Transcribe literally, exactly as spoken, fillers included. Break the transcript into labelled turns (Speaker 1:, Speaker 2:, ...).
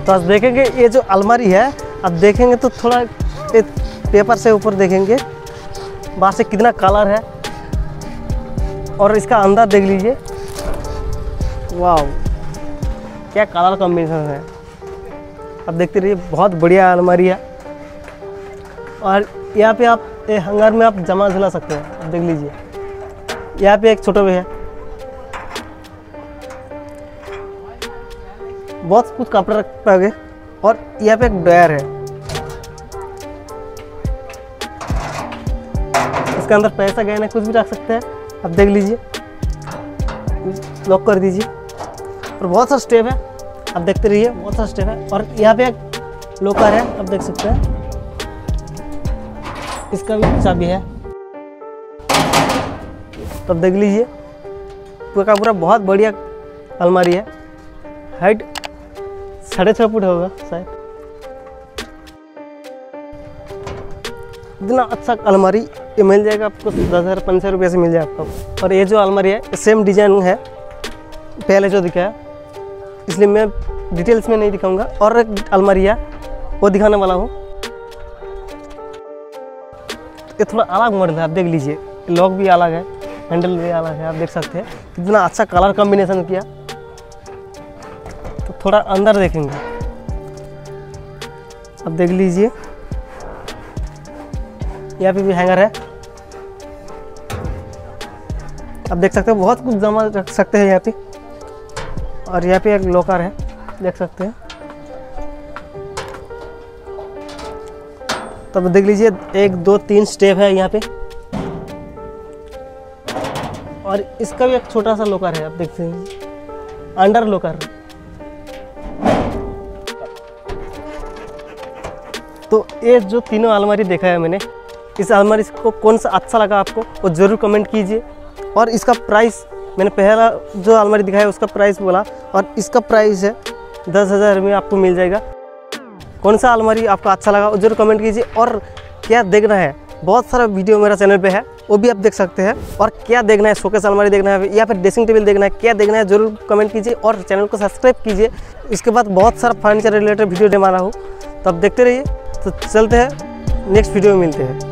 Speaker 1: तो आज देखेंगे ये जो अलमारी है, अब देखेंगे तो थोड़ा एक पेपर से ऊपर देखेंगे बाहर से कितना कलर है और इसका अंदर देख लीजिए। वाह, क्या कलर कॉम्बिनेशन है। अब देखते रहिए, बहुत बढ़िया अलमारी है। और यहाँ पे आप हंगर में आप जमा झुला सकते हैं। अब देख लीजिए, यहाँ पे एक छोटा भी है, बहुत कुछ कपड़ा रख पाओगे। और यहाँ पे एक ड्रायर है, इसके अंदर पैसा गहने कुछ भी रख सकते हैं। अब देख लीजिए, लॉक कर दीजिए और बहुत सारा स्टेप है। अब देखते रहिए, बहुत सारा स्टेप है। और यहाँ पे एक लॉकर है, अब देख सकते हैं, इसका भी चाबी है। तब देख लीजिए, पूरा का पूरा बहुत बढ़िया अलमारी है। हाइट साढ़े छः फुट होगा शायद। इतना अच्छा अलमारी ये मिल जाएगा आपको दस हज़ार पंद्रह सौ रुपये से मिल जाएगा आपको। और ये जो अलमारी है सेम डिजाइन है पहले जो दिखाया, इसलिए मैं डिटेल्स में नहीं दिखाऊंगा। और एक अलमारी है वो दिखाने वाला हूँ। ये थोड़ा अलग मॉडल है, आप देख लीजिए, लॉक भी अलग है, हैंडल भी अलग है। आप देख सकते हैं कितना अच्छा कलर कॉम्बिनेशन किया। तो थोड़ा अंदर देखेंगे, अब देख लीजिए, यहाँ पे भी हैंगर है। आप देख सकते हो, बहुत कुछ जमा रख सकते हैं यहाँ पे। और यहाँ पे एक लॉकर है, देख सकते हैं। तब देख लीजिए, एक दो तीन स्टेप है यहाँ पे। और इसका भी एक छोटा सा लॉकर है, आप देखते हैं, अंडर लॉकर। तो ये जो तीनों अलमारी देखा है मैंने, इस अलमारी को कौन सा अच्छा लगा आपको वो ज़रूर कमेंट कीजिए। और इसका प्राइस, मैंने पहला जो अलमारी दिखाया उसका प्राइस बोला, और इसका प्राइस है दस हज़ार में आपको मिल जाएगा। कौन सा अलमारी आपको अच्छा लगा वो जरूर कमेंट कीजिए। और क्या देखना है, बहुत सारा वीडियो मेरा चैनल पे है, वो भी आप देख सकते हैं। और क्या देखना है, शोकेस अलमारी देखना है या फिर ड्रेसिंग टेबल देखना है, क्या देखना है जरूर कमेंट कीजिए और चैनल को सब्सक्राइब कीजिए। इसके बाद बहुत सारा फर्नीचर रिलेटेड वीडियो बना रहा हूँ, तो आप देखते रहिए। तो चलते हैं, नेक्स्ट वीडियो में मिलते हैं।